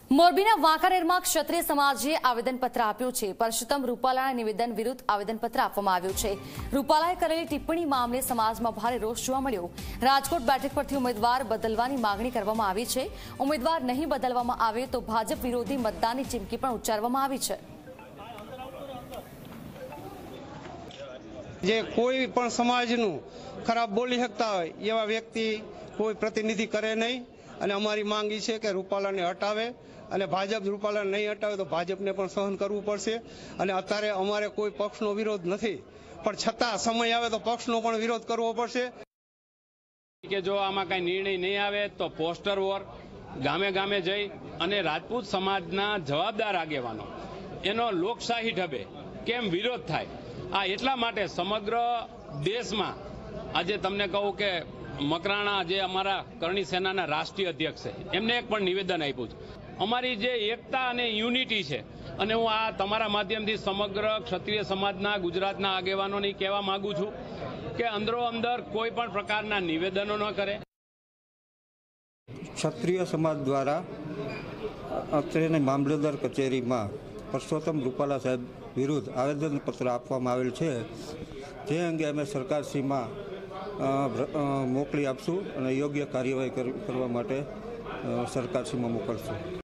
મોરબીના વાંકાનેરમાં ક્ષત્રિય સમાજે આવેદનપત્ર આપ્યું છે। પરસોત્તમ રૂપાલાના નિવેદન વિરુદ્ધ આવેદનપત્ર આપવામાં આવ્યું છે। રૂપાલાએ કરેલી ટિપ્પણી મામલે સમાજમાં ભારે રોષ જોવા મળ્યો। રાજકોટ બેઠક પરથી ઉમેદવાર બદલવાની માંગણી કરવામાં આવી છે। ઉમેદવાર નહીં બદલવામાં આવે તો ભાજપ વિરોધી મતદાનની ચીમકી પણ ઉચ્ચારવામાં આવી છે। જે કોઈ પણ સમાજનું ખરાબ બોલી શકતા હોય એવા વ્યક્તિ કોઈ પ્રતિનિધિ કરે નહીં અને અમારી માંગ એ છે કે રૂપાલાને હટાવે અને ભાજપ રૂપાલાને નહીં હટાવે તો ભાજપને પણ સહન કરવું પડશે। અને અત્યારે અમારે કોઈ પક્ષનો વિરોધ નથી, પણ છતાં સમય આવે તો પક્ષનો પણ વિરોધ કરવો પડશે કે જો આમાં કઈ નિર્ણય નહીં આવે તો પોસ્ટર વોર ગામે ગામે જઈ અને રાજપૂત સમાજના જવાબદાર આગેવાનો એનો લોકશાહી ઢબે કેમ વિરોધ થાય આ એટલા માટે સમગ્ર દેશમાં આજે તમને કહું કે મકરાણા જે અમારા કરણી સેનાના રાષ્ટ્રીય અધ્યક્ષ છે એમને એક પણ નિવેદન આપ્યું છે। અમારી જે એકતા અને યુનિટી છે અને હું આ તમારા માધ્યમથી સમગ્ર ક્ષત્રિય સમાજના ગુજરાતના આગેવાનોને કહેવા માંગુ છું કે અંદરો અંદર કોઈ પણ પ્રકારના નિવેદનો ન કરે। ક્ષત્રિય સમાજ દ્વારા અત્રેની મામલતદાર કચેરીમાં પરસોત્તમ રૂપાલા સાહેબ વિરુદ્ધ આવેદનપત્ર આપવામાં આવેલ છે, જે અંગે અમે સરકારશ્રીમાં મોકલી આપશું અને યોગ્ય કાર્યવાહી કરવા માટે સરકારશ્રીમાં મોકલશું।